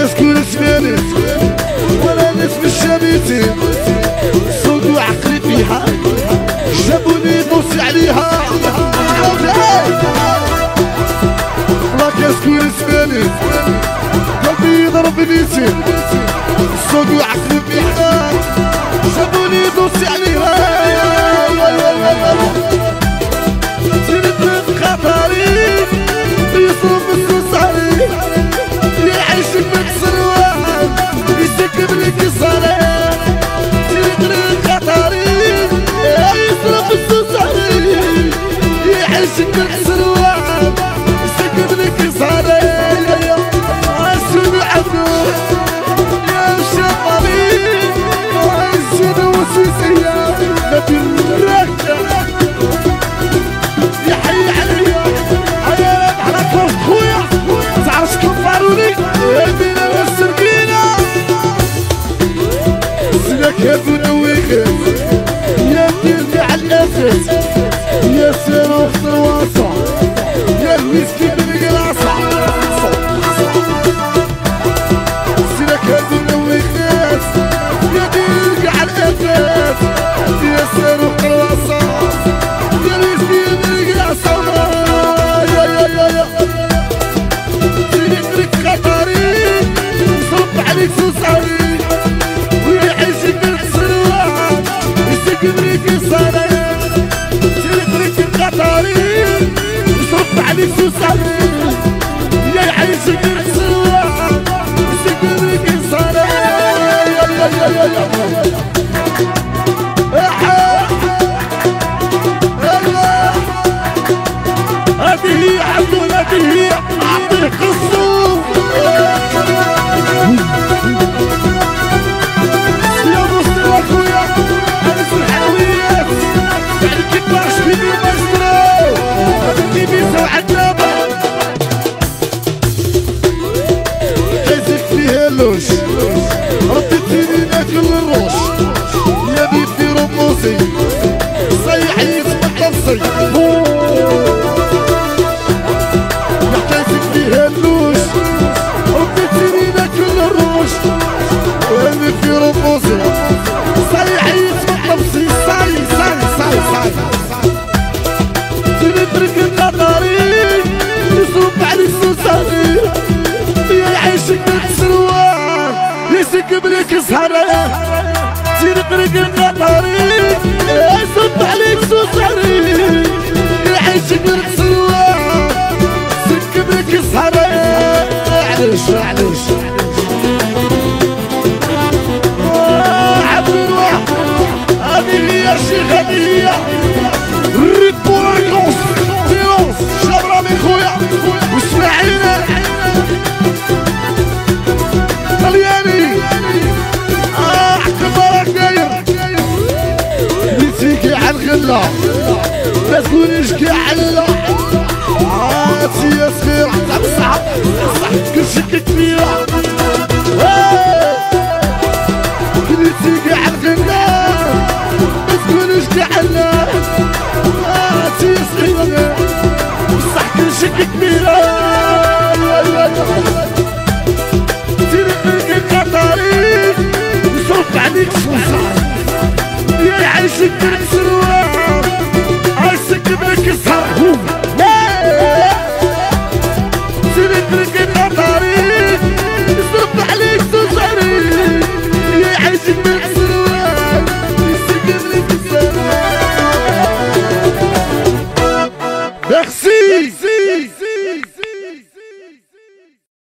كسكون سماني ولا نسم الشميتين صوت وعقلي فيها جابوني دوسي عليها لا كسكون سماني قلبي يضرب نيتين صوت وعقلي فيها جابوني دوسي عليها تلت خطري يصرف السوس علي يعيش المكسر واحد يسكب لك صلاة تلت خطري يصرف السوس علي يعيش المكسر واحد يسكب لك صلاة عالسن عبدو يا شطري وعالسن وسوسية نبي الركة يحيي عليا عيالات على كوف خويا تعرف كفاروني يدينا والسرقينة سلك يا بنويك يا ديرني على الأساس يا سيرو في الواسع يا الويسكي بالقلاصة سلك يا بنويك يا ديرني على الأساس يا سيرو في الواسع يا الويسكي بالقلاصة عليك سوساري ويعيشك بالسروات يسكبريك الصلاة تلقريك القطاري يصرف عليك سوساري يعيشك بالسروات يسكبريك الصلاة هذه هي عبدو هذه هي أعطيه قصو يا مصطفى خويا أنس الحلويات بعد كباش بيبي ماسترو بيبي سوعد لابا حيزك فيها اللوش رديتيني ناكل الروش يا بيبي رموسي صيحي اسمك نفسي حيزك فيها اللوش رديتيني ناكل الروش وأنا في رموزي صيحي اسمك نفسي صاي تنترك القطاري يصرف عليك سوساني يعيشك بالسروان يسكب لك سهرة تنترك القطاري يصرف عليك سوساني يعيشك بالسروان يسكب لك سهرة معلش هذه هي الشيخ هذه هي ريد بول فيروس شبرا من خويا واسماعيل طلياني عقبالك داير نسيكي على الغلة ما تكونيش كي علة عاتي يا صغير صح كل شي كبيرة